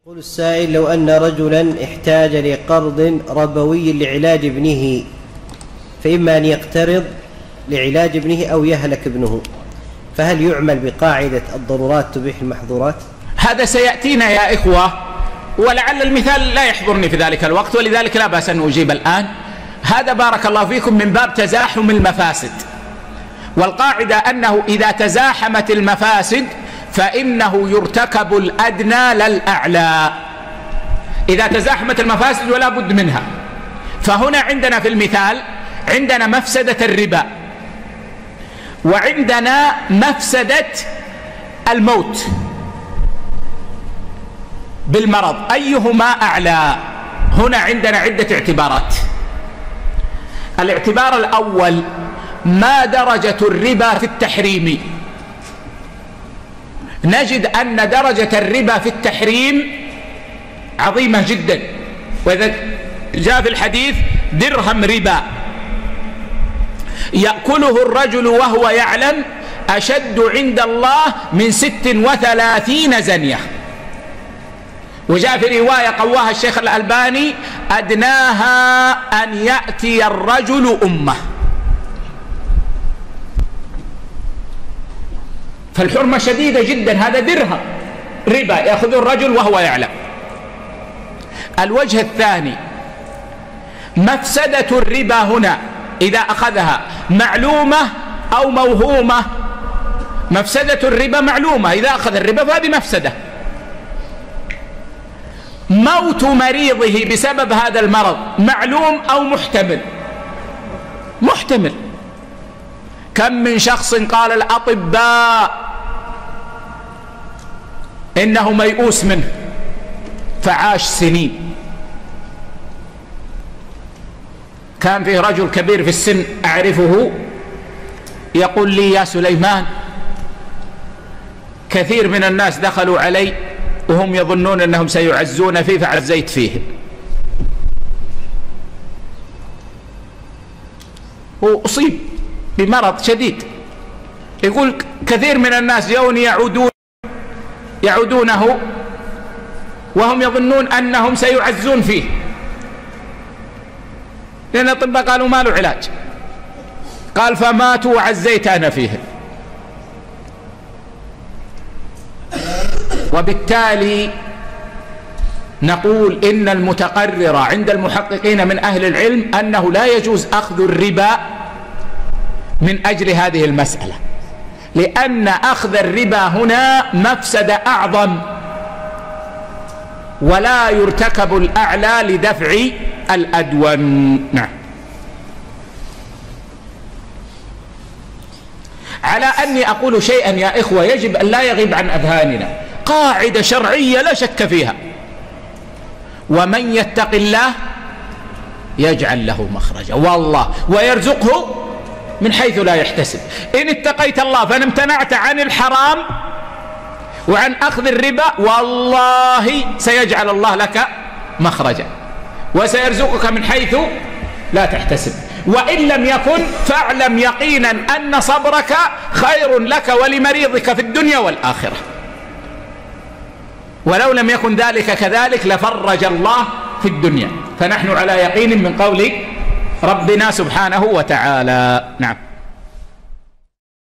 يقول السائل: لو أن رجلا احتاج لقرض ربوي لعلاج ابنه، فإما أن يقترض لعلاج ابنه أو يهلك ابنه، فهل يعمل بقاعدة الضرورات تبيح المحظورات؟ هذا سيأتينا يا إخوة، ولعل المثال لا يحضرني في ذلك الوقت، ولذلك لا بأس أن أجيب الآن. هذا بارك الله فيكم من باب تزاحم المفاسد، والقاعدة أنه إذا تزاحمت المفاسد فإنه يرتكب الأدنى لا الأعلى. إذا تزاحمت المفاسد ولا بد منها، فهنا عندنا في المثال عندنا مفسدة الربا وعندنا مفسدة الموت بالمرض، أيهما أعلى؟ هنا عندنا عدة اعتبارات. الاعتبار الأول: ما درجة الربا في التحريم؟ نجد أن درجة الربا في التحريم عظيمة جدا، وإذا جاء في الحديث: درهم ربا يأكله الرجل وهو يعلم أشد عند الله من 36 زنية. وجاء في رواية قواها الشيخ الألباني: أدناها أن يأتي الرجل أمه. فالحرمة شديدة جدا، هذا درهم ربا يأخذه الرجل وهو يعلم. الوجه الثاني: مفسدة الربا هنا إذا أخذها معلومة أو موهومة. مفسدة الربا معلومة، إذا أخذ الربا فهذه مفسدة. موت مريضه بسبب هذا المرض معلوم أو محتمل؟ محتمل. كم من شخص قال الأطباء إنه ميؤوس منه فعاش سنين. كان فيه رجل كبير في السن أعرفه يقول لي: يا سليمان، كثير من الناس دخلوا علي وهم يظنون أنهم سيعزون فيه فعزيت فيه. هو أصيب بمرض شديد، يقول كثير من الناس جاءوني يعودونه وهم يظنون أنهم سيعزون فيه، لأن الأطباء قالوا ما له علاج. قال: فماتوا وعزيت أنا فيه. وبالتالي نقول إن المتقرر عند المحققين من أهل العلم أنه لا يجوز أخذ الربا من أجل هذه المسألة، لأن أخذ الربا هنا مفسدة أعظم، ولا يرتكب الأعلى لدفع الأدون. نعم. على أني أقول شيئا يا إخوة يجب أن لا يغيب عن أذهاننا، قاعدة شرعية لا شك فيها: ومن يتق الله يجعل له مخرجا والله ويرزقه من حيث لا يحتسب. إن اتقيت الله فإن امتنعت عن الحرام وعن أخذ الربا والله سيجعل الله لك مخرجا وسيرزقك من حيث لا تحتسب. وإن لم يكن فاعلم يقينا أن صبرك خير لك ولمريضك في الدنيا والآخرة. ولو لم يكن ذلك كذلك لفرج الله في الدنيا. فنحن على يقين من قول ربنا سبحانه وتعالى. نعم.